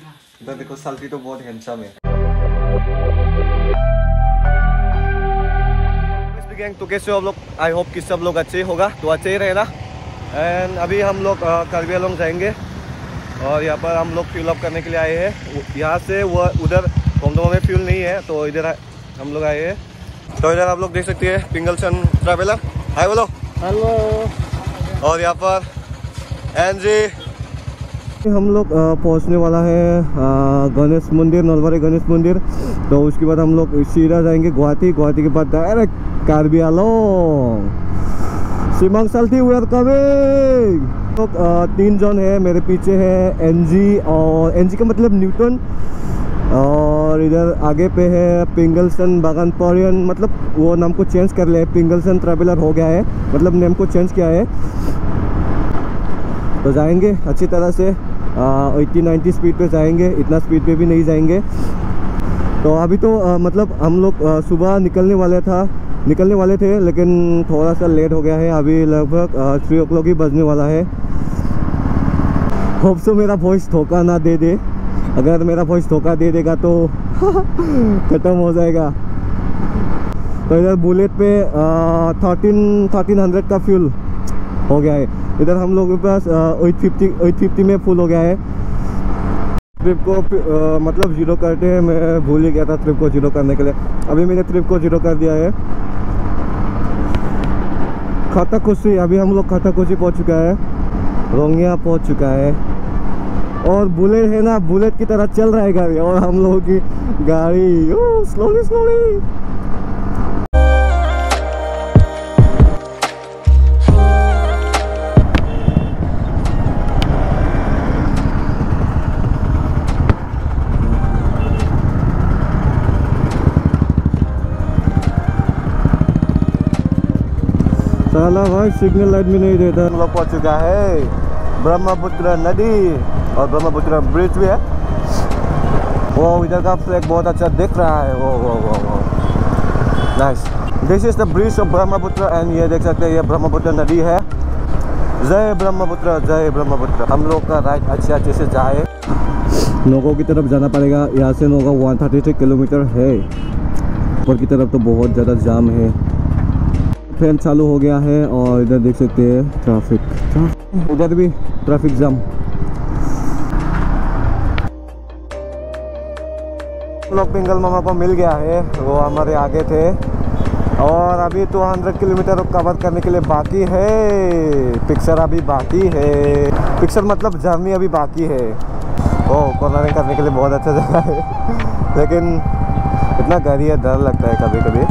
इधर देखो सल्टी तो बहुत हैंडसम है। गैंग तो कैसे हो आप लोग? आई होप कि सब लोग अच्छे होगा, तो अच्छे ही रहेना। एंड अभी हम लोग कार्बी आंगलोंग जाएंगे और यहाँ पर हम लोग फ्यूल अप करने के लिए आए हैं। यहाँ से वो उधर कोंगडोंग में फ्यूल नहीं है, तो इधर हम लोग आए हैं। तो इधर आप लोग देख सकते हैं पिंगलसन ट्रैवलर। हाय बोलो। हेलो। और यहाँ पर एनजी हम लोग पहुँचने वाला है गणेश मंदिर, नलबारी गणेश मंदिर। तो उसके बाद हम लोग सीधा जाएंगे गुवाहाटी। गुवाहाटी के बाद डायरेक्ट कार्बी आंगलोंग। सिमांग साल्टी वी आर कमिंग। लोग 3 जन है, मेरे पीछे है एनजी, और एनजी का मतलब न्यूटन, और इधर आगे पे है पिंगलसन बागानपरियन, मतलब वो नाम को चेंज कर लिया है, पिंगलसन ट्रैवलर हो गया है, मतलब नेम को चेंज किया है। तो जाएंगे अच्छी तरह से 80-90 स्पीड पे जाएंगे, इतना स्पीड पे भी नहीं जाएंगे। तो अभी तो मतलब हम लोग सुबह निकलने वाले थे, लेकिन थोड़ा सा लेट हो गया है। अभी लगभग 3 o'clock ही बजने वाला है। होप सो मेरा वॉइस धोखा ना दे दे। अगर मेरा वॉइस धोखा दे देगा तो ख़त्म हो जाएगा। तो इधर बुलेट पे 1300 का फ्यूल हो गया है। इधर हम लोगों के पास 850 में फुल हो गया है। ट्रिप को मतलब जीरो करते हैं, मैं भूल ही गया था ट्रिप को जीरो करने के लिए। अभी मैंने ट्रिप को जीरो कर दिया है। खाताकुशी, अभी हम लोग खाताकुशी पहुंच चुका है, रोंगिया पहुंच चुका है। और बुलेट है ना, बुलेट की तरह चल रहा है गाड़ी, और हम लोगों की गाड़ी स्लोली स्लोली। साला भाई सिग्नल लाइट में नहीं देता। हम लोग पहुंच चुका है ब्रह्मपुत्र नदी, और ब्रह्मपुत्र ब्रिज भी है। वो इधर का फ्लैग बहुत अच्छा दिख रहा है। वो nice. This is the bridge of Brahmaputra. And ये देख सकते हैं, ये ब्रह्मपुत्र नदी है। जय ब्रह्मपुत्र, जय ब्रह्मपुत्र। हम लोग का राइड अच्छे से जाए। नोगो की तरफ जाना पड़ेगा। यहाँ से नोगो 133 किलोमीटर है। ऊपर की तरफ तो बहुत ज़्यादा जाम है। फैन चालू हो गया है, और इधर देख सकते हैं ट्रैफिक, उधर भी ट्रैफिक जाम। लोग पिंगल मामा को मिल गया है, वो हमारे आगे थे। और अभी 200 किलोमीटर कवर करने के लिए बाकी है। पिक्चर अभी बाकी है, पिक्चर मतलब जर्नी अभी बाकी है। कॉर्नरिंग करने के लिए बहुत अच्छा जगह है, लेकिन इतना गाड़ी है, डर लगता है कभी कभी,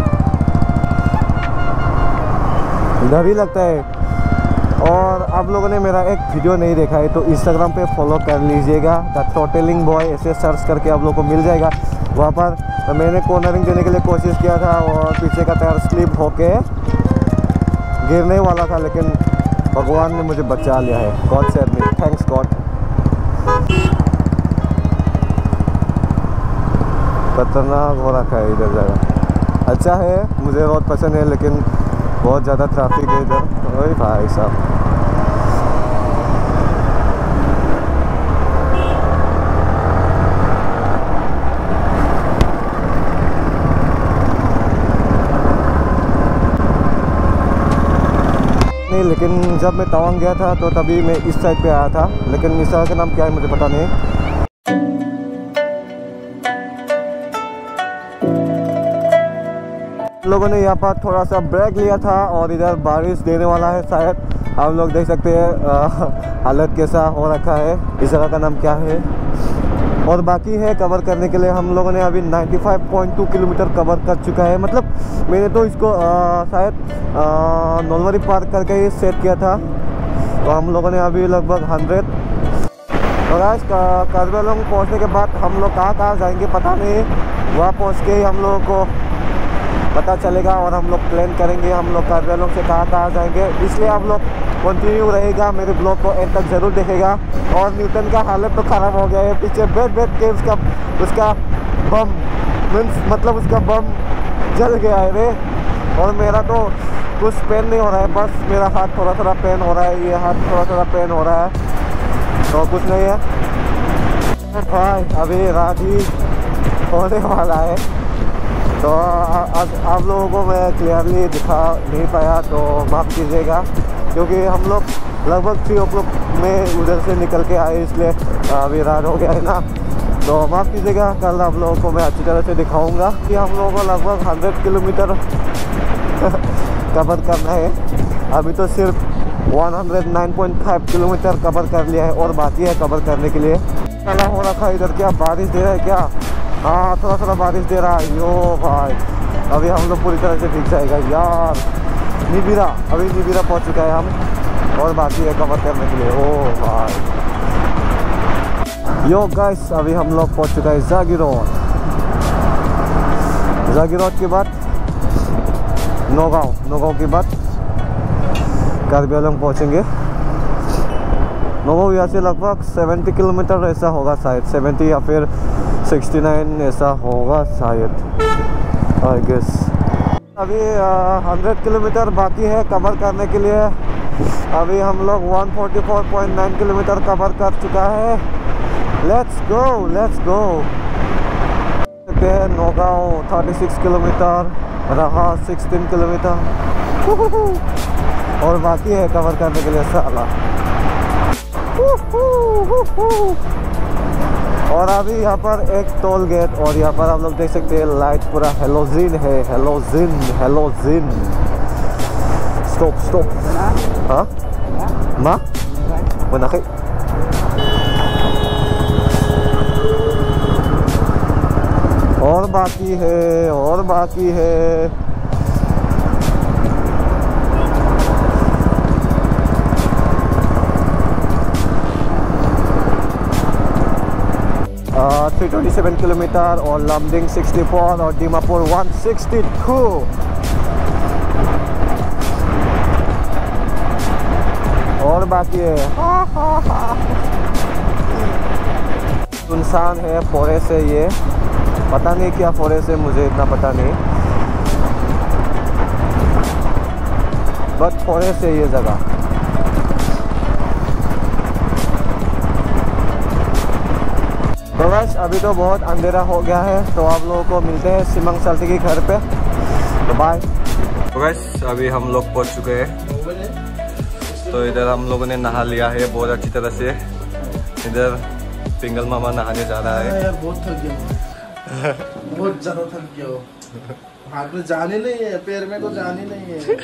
डर ही लगता है। और आप लोगों ने मेरा एक वीडियो नहीं देखा है तो इंस्टाग्राम पे फॉलो कर लीजिएगा, द थ्रॉटलिंग बॉय, ऐसे सर्च करके आप लोगों को मिल जाएगा। वहाँ पर मैंने कॉर्नरिंग देने के लिए कोशिश किया था, और पीछे का टायर स्लिप होके गिरने वाला था, लेकिन भगवान ने मुझे बचा लिया है। God save me, thanks God. खतरनाक हो रखा है इधर जगह। अच्छा है, मुझे रोड पसंद है, लेकिन बहुत ज़्यादा ट्रैफिक है इधर। ओए भाई साहब, नहीं, लेकिन जब मैं तवांग गया था तो तभी मैं इस साइड पे आया था, लेकिन इस जगह का नाम क्या है मुझे पता नहीं। लोगों ने यहाँ पर थोड़ा सा ब्रेक लिया था, और इधर बारिश देने वाला है शायद। आप लोग देख सकते हैं हालत कैसा हो रखा है। इस जगह का नाम क्या है। और बाकी है कवर करने के लिए। हम लोगों ने अभी 95.2 किलोमीटर कवर कर चुका है। मतलब मैंने तो इसको शायद नलबारी पार्क करके ही सेट किया था। तो हम लोगों ने अभी लगभग 100। और आज कार्बी आंगलोंग पहुँचने के बाद हम लोग कहाँ जाएंगे पता नहीं। वहाँ पहुँच के ही हम लोगों को पता चलेगा, और हम लोग प्लान करेंगे हम लोग कार्बी आंगलोंग से कहाँ जाएंगे। इसलिए आप लोग कंटिन्यू रहेगा, मेरे ब्लॉग को एंड तक ज़रूर देखेगा। और न्यूटन का हालत तो ख़राब हो गया है, पीछे बैठ के उसका बम मतलब उसका बम जल गया है रे। और मेरा तो कुछ पेन नहीं हो रहा है, बस मेरा हाथ थोड़ा पेन हो रहा है, ये हाथ थोड़ा पेन हो रहा है, तो कुछ नहीं है। भाई अभी रात ही होने वाला है, तो आप लोगों को मैं क्लियरली दिखा नहीं पाया तो माफ़ कीजिएगा, क्योंकि हम लोग लगभग 3 o'clock में उधर से निकल के आए, इसलिए अभी रात हो गया है ना, तो माफ़ कीजिएगा। कल आप लोगों को मैं अच्छी तरह से दिखाऊंगा कि हम लोगों को लगभग 100 किलोमीटर कवर करना है। अभी तो सिर्फ 109.5 किलोमीटर कवर कर लिया है और बाकी है कवर करने के लिए। चला हो रखा है इधर, क्या बारिश दे रहा है क्या? हाँ थोड़ा थोड़ा बारिश दे रहा है। यो भाई अभी हम लोग पूरी तरह से भीग जाएगा यार। निबिरा, अभी निबिरा पहुंच चुका है हम और बाकी है कवर करने के लिए। ओ भाई यो गाइस, अभी हम लोग पहुंच चुका है जागीरोड। जागीरोड के बाद नौगांव, नौगांव के बाद कार्बी आंलॉन्ग पहुँचेंगे। नौगांव यहाँ से लगभग 70 किलोमीटर ऐसा होगा शायद, 70 या फिर 69 ऐसा होगा शायद, आई गेस। अभी 100 किलोमीटर बाकी है कवर करने के लिए। अभी हम लोग 144.9 किलोमीटर कवर कर चुका है। Let's go, let's go. देखते हैं नौगांव 36 किलोमीटर रहा, 16 किलोमीटर और बाकी है कवर करने के लिए साला। और अभी यहाँ पर एक टोल गेट, और यहाँ पर आप लोग देख सकते हैं लाइट पूरा हेलोजिन है, हेलोजिन हेलोजिन। Stop stop. हाँ माँ बना के और बाकी है, और बाकी है। 327 किलोमीटर और लमडिंग 64 और दीमापुर 162। और बाकी है। सुनसान है, फॉरेस्ट है ये, पता नहीं क्या फॉरेस्ट है, मुझे इतना पता नहीं, बट फॉरेस्ट है ये जगह। तो बस अभी तो बहुत अंधेरा हो गया है, तो आप लोगों को मिलते हैं सिमंग सल्टी के घर पे। तो बाय। तो बस अभी हम लोग पहुंच चुके हैं। तो इधर हम लोगों ने नहा लिया है बहुत अच्छी तरह से। इधर पिंगल मामा नहाने जा रहा है। यार बहुत थक गया, बहुत ज़्यादा थक गया हो। हाथ में जान ही नहीं है, पैर में तो जान ही नहीं है।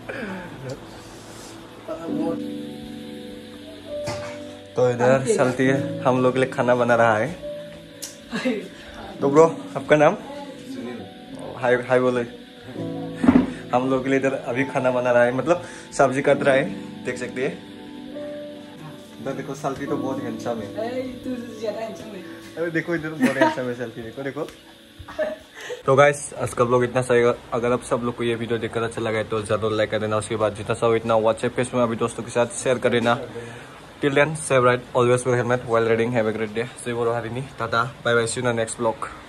तो इधर चलती है, हम लोग के लिए खाना बना रहा है। तो ब्रो आपका नाम? हाय हाय बोले। हम लोग के लिए इधर अभी खाना बना रहा है, मतलब सब्जी काट रहा है, देख सकते हैं। इधर देखो सल्टी तो बहुत हैंडसम है। अरे देखो इधर बहुत हैंडसम है सल्टी, देखो देखो। तो गाइस आज का ब्लॉग इतना सही। अगर आप सब लोग को ये वीडियो देखकर अच्छा लगा है तो जरूर लाइक कर देना। उसके बाद जितना सब इतना व्हाट्सएप फेसबुक में अभी दोस्तों के साथ शेयर कर देना। Till then, stay bright, always wear helmet while riding. Have a great day. See you, Harini. Tata. Bye bye. See you in the next vlog.